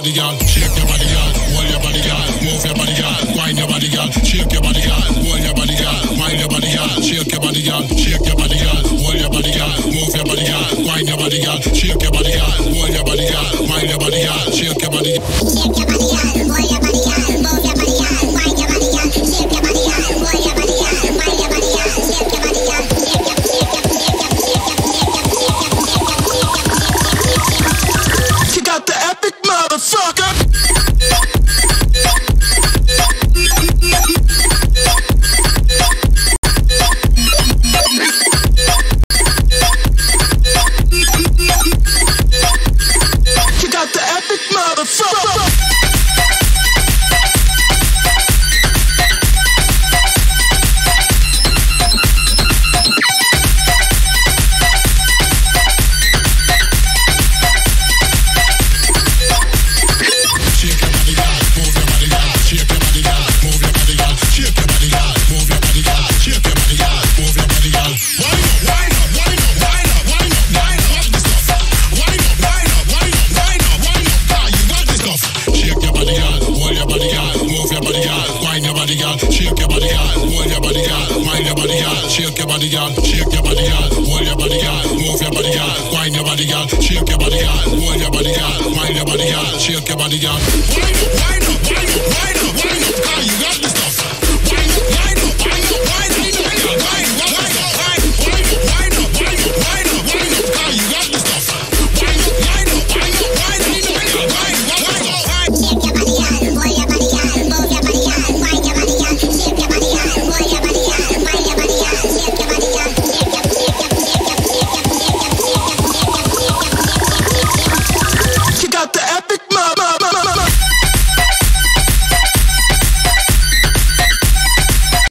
body, girl. Shake your body, girl. Hold your body, girl. Move your body, girl. Wind your body, girl. Shake your body, girl. Hold your body, girl. Wind your body, girl. Shake your body, girl. Shake your body, girl. Hold your body, girl. Move your body, girl. Wind your body, girl. Shake your body, girl. Hold your body, girl. Wind your body, girl. Shake your body. Shake your body, girl. Hold your body, girl. Move your body, girl. Wind your body, girl. Shake your body, girl. Hold your body, girl. Wind your body, girl. Shake your body, girl. You got the epic motherfucker. Shake your body, girl. Wind up, wind up, wind up, wind up, wind up. You got this.